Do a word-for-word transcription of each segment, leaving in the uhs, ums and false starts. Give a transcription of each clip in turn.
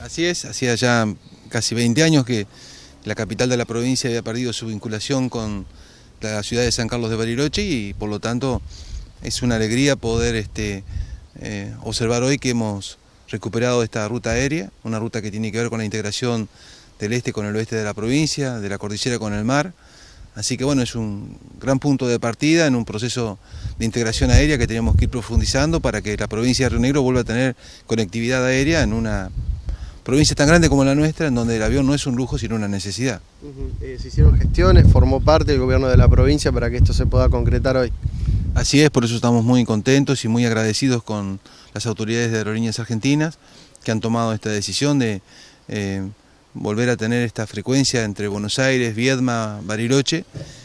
Así es, hacía ya casi veinte años que la capital de la provincia había perdido su vinculación con la ciudad de San Carlos de Bariloche y por lo tanto es una alegría poder este, eh, observar hoy que hemos recuperado esta ruta aérea, una ruta que tiene que ver con la integración del este con el oeste de la provincia, de la cordillera con el mar. Así que bueno, es un gran punto de partida en un proceso de integración aérea que tenemos que ir profundizando para que la provincia de Río Negro vuelva a tener conectividad aérea en una provincia tan grande como la nuestra, en donde el avión no es un lujo sino una necesidad. Uh-huh. eh, se hicieron gestiones, formó parte del gobierno de la provincia para que esto se pueda concretar hoy. Así es, por eso estamos muy contentos y muy agradecidos con las autoridades de Aerolíneas Argentinas que han tomado esta decisión de eh, volver a tener esta frecuencia entre Buenos Aires, Viedma, Bariloche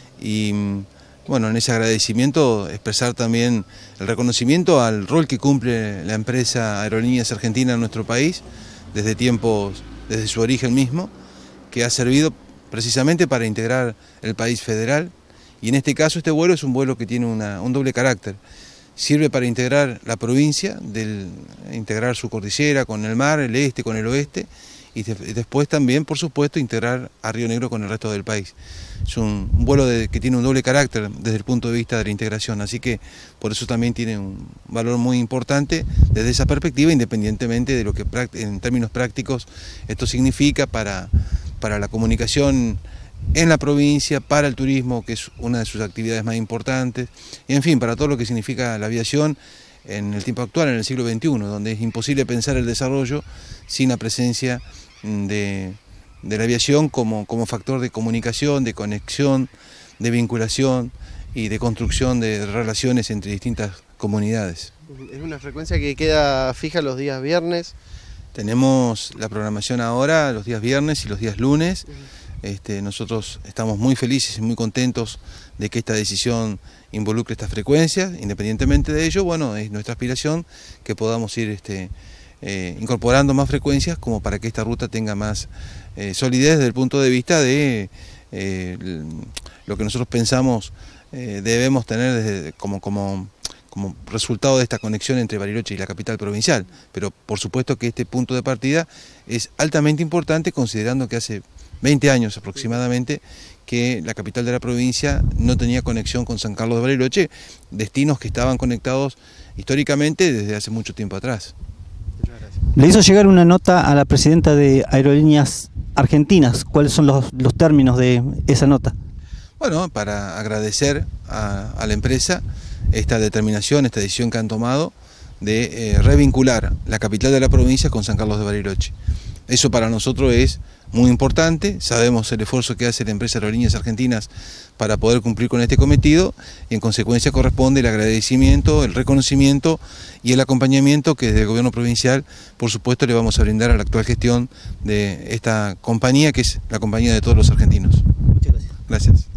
y bueno, en ese agradecimiento expresar también el reconocimiento al rol que cumple la empresa Aerolíneas Argentinas en nuestro país desde tiempos, desde su origen mismo, que ha servido precisamente para integrar el país federal y en este caso este vuelo es un vuelo que tiene una, un doble carácter. Sirve para integrar la provincia, del, integrar su cordillera con el mar, el este con el oeste, y de, después también, por supuesto, integrar a Río Negro con el resto del país. Es un, un vuelo de, que tiene un doble carácter desde el punto de vista de la integración, así que por eso también tiene un valor muy importante desde esa perspectiva, independientemente de lo que en términos prácticos esto significa para, para la comunicación en la provincia, para el turismo, que es una de sus actividades más importantes, y en fin, para todo lo que significa la aviación en el tiempo actual, en el siglo veintiuno, donde es imposible pensar el desarrollo sin la presencia de, de la aviación como, como factor de comunicación, de conexión, de vinculación y de construcción de relaciones entre distintas comunidades. Es una frecuencia que queda fija los días viernes. Tenemos la programación ahora los días viernes y los días lunes. Este, nosotros estamos muy felices y muy contentos de que esta decisión involucre estas frecuencias. Independientemente de ello, bueno, es nuestra aspiración que podamos ir este, eh, incorporando más frecuencias como para que esta ruta tenga más eh, solidez desde el punto de vista de eh, lo que nosotros pensamos eh, debemos tener desde, como, como, como resultado de esta conexión entre Bariloche y la capital provincial. Pero por supuesto que este punto de partida es altamente importante considerando que hace veinte años aproximadamente que la capital de la provincia no tenía conexión con San Carlos de Bariloche, destinos que estaban conectados históricamente desde hace mucho tiempo atrás. Muchas gracias. Le hizo llegar una nota a la presidenta de Aerolíneas Argentinas. ¿Cuáles son los, los términos de esa nota? Bueno, para agradecer a, a la empresa esta determinación, esta decisión que han tomado de eh, revincular la capital de la provincia con San Carlos de Bariloche. Eso para nosotros es muy importante, sabemos el esfuerzo que hace la empresa Aerolíneas Argentinas para poder cumplir con este cometido y en consecuencia corresponde el agradecimiento, el reconocimiento y el acompañamiento que desde el gobierno provincial, por supuesto, le vamos a brindar a la actual gestión de esta compañía que es la compañía de todos los argentinos. Muchas gracias. Gracias.